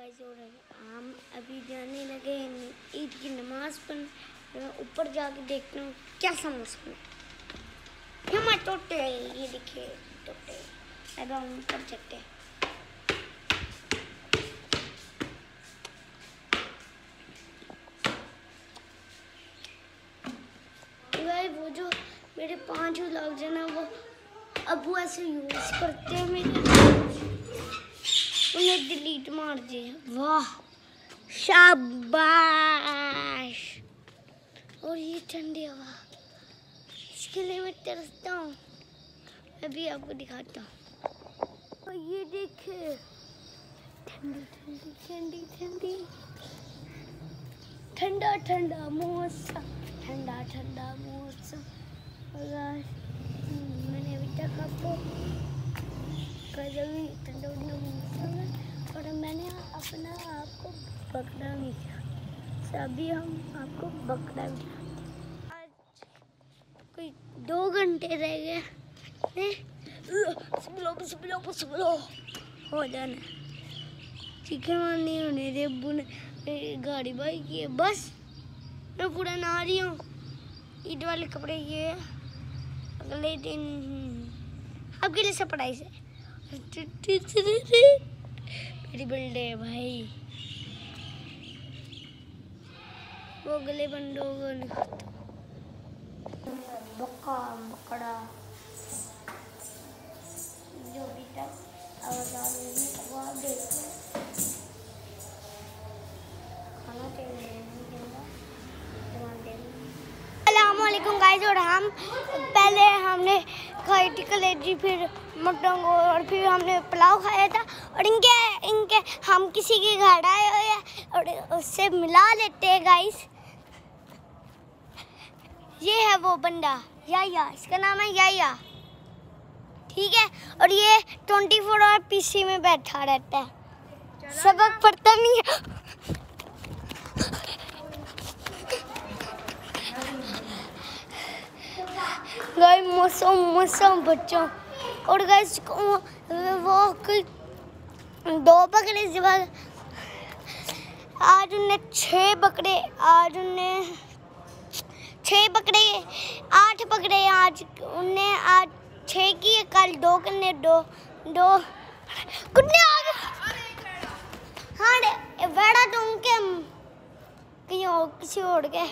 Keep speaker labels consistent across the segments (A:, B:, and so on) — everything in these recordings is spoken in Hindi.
A: गाइस और हम अभी जाने लगे ईद की नमाज पढ़ने। ऊपर जाके देखते हैं कैसा मौसम है। हमारे टोटे ये देखिए टोटे। अब हम ऊपर चलते हैं। वो जो मेरे 5 व्लॉग्स हैं ना, वो अबू ऐसे यूज करते हैं, मेरे उन्हें डिलीट मार दिए। वाह शाबाश। और ये ठंडी हवा, इसके लिए मैं तरसता हूँ। अभी आपको दिखाता हूँ। और ये देखिए ठंडी ठंडी ठंडी ठंडी ठंडा ठंडा मौसम, ठंडा ठंडा मौसम। मैंने अभी तक आपको कभी ठंडा मौसम है और मैंने अपना आपको बकरा भी दिखाया। अभी हम आपको बकरा भी दिखाते। आज कोई 2 घंटे रह गए हो जाना। चिकन नहीं होने दे। अब्बू ने गाड़ी बाई की है। बस मैं पूरा नहा रही हूँ। ईद वाले कपड़े ये अगले दिन आपके लिए सरप्राइज है। मेरी बर्थडे है भाई। वो अगले बंदों को नहीं खाता। बकरा जो भी तक आवाज आ रही है वो आप देखते खाना चाहिए। अस्सलामुअलैकुम गाइस। और हम पहले हमने खाई थी कलेजी, फिर मटन और फिर हमने पुलाव खाया था। और इनके हम किसी के घर आए हुए हैं और उससे मिला लेते हैं गाइस। ये है वो बंदा याया, इसका नाम है याया, ठीक है। और ये 24 आवर पीसी में बैठा रहता है, सबक पढ़ता नहीं है। गाइस मौसम बच्चों। और गाइस वो 2 बकरे जब आज उन्हें 6 बकरे, आज उन्हें 6 बकरे 8 बकरे, आज उन्हें आज 6 की, कल 2 करने 2 कुत्ते आ गए। हाँ बड़ा तो उनके कहीं और किसी और के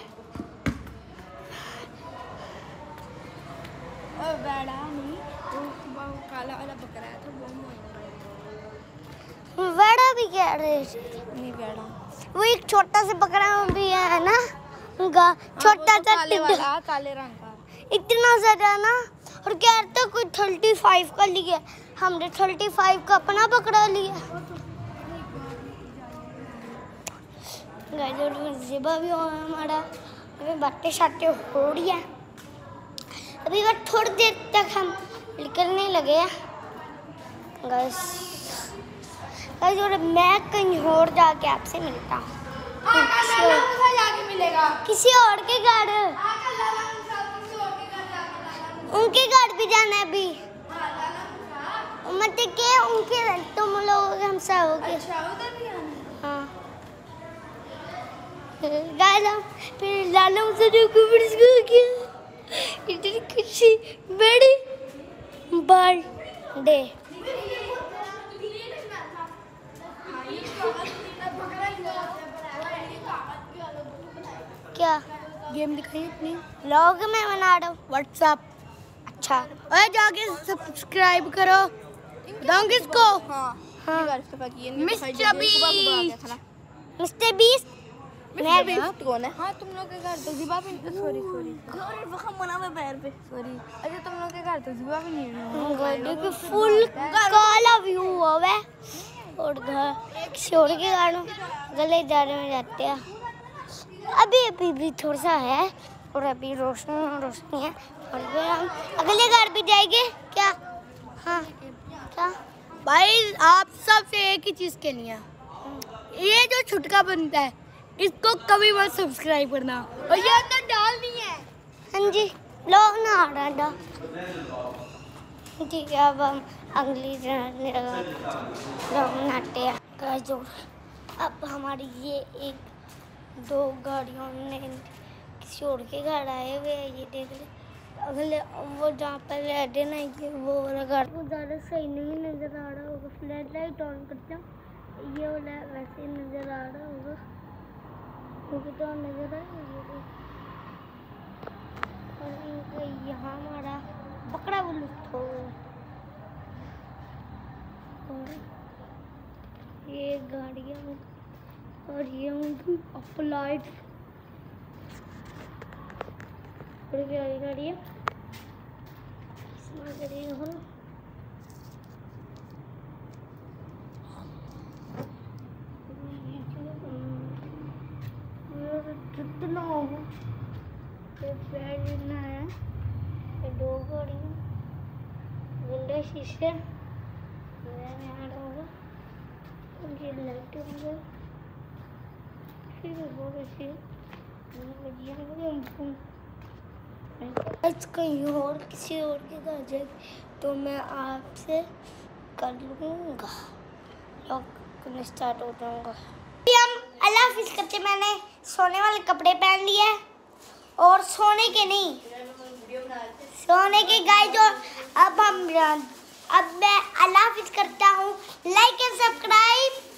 B: और बड़ा नहीं, वो काला वाला बकरा था वो
A: बड़ा भी कह रहे
B: नहीं। बड़ा
A: वो एक छोटा सा बकरा भी है ना, उनका छोटा सा
B: काले रंग का
A: इतना ज्यादा ना। और कह रहे थे कोई 35 का लिया, हमने 35 का अपना बकरा लिया। जिबा भी हो हमारा, अभी बातें शातें हो रही है। अभी बस थोड़ी देर तक हम निकलने लगे हैं गाइस। और मैं कहीं और जाके आपसे मिलता हूँ। किसी और के घर, उनके घर भी जाना है अभी। मतलब के उनके तुम लोग हम सब हो गए। हाँ फिर लाला मुझसे जो किया इतनी खुशी बड़ी बर्थडे। क्या
B: गेम दिखाई अपनी
A: व्लॉग में बना रहा हूँ व्हाट्सएप। अच्छा
B: अरे जाके सब्सक्राइब करो। बताऊँ किसको?
A: हाँ
B: मिस्टर
A: बीस्ट
B: मैं भी कौन है? हाँ तुम लोग के घर तो जिबा भी सॉरी वहाँ मना में पैर पे सॉरी। अच्छा तुम लोग के घर तो जिबा भी नहीं है।
A: फुल काला व्यू हुआ और घर किसी और के गानों गले जाने में जाते हैं। अभी भी थोड़ा सा है और अभी रोशनी है। और फिर हम अगले घर भी जाएंगे क्या? हाँ क्या
B: भाई आप सबसे एक ही चीज के लिए, ये जो छुटका बनता है इसको कभी मत सब्सक्राइब करना और ये अंदर डालनी है।
A: हाँ जी लोग ना आ रहा। ठीक है अब हम अगली बनाते हैं। अब हमारी ये एक दो गाड़ियों ने किसी और के घर आए हुए हैं, ये देख ले। अगले वो जहाँ पर रेड है ना, ये वो वाला गाड़ी वो ज़्यादा सही नहीं नज़र आ रहा होगा। फ्लैश लाइट ऑन करता हूँ, ये वाला वैसे नज़र आ रहा होगा, क्योंकि तो नज़र आ रहा। और यहाँ हमारा बकरा वो लुप्त हो गया। ये गाड़ियाँ और ये अपलाइट गाड़ियाँ जितना होगा है, दो गाड़ियाँ विंडो शीशे होगा, ये लाइट होगा, फिर बहुत अच्छी कहीं और किसी और के घर जाए तो मैं आपसे कर लूँगा, लॉक स्टार्ट हो जाऊँगा। हम अल्लाह हाफिज़ करते, मैंने सोने वाले कपड़े पहन लिए और सोने के नहीं, सोने के गाय जो अब मैं अल्लाह हाफिज़ करता हूँ। Like and subscribe.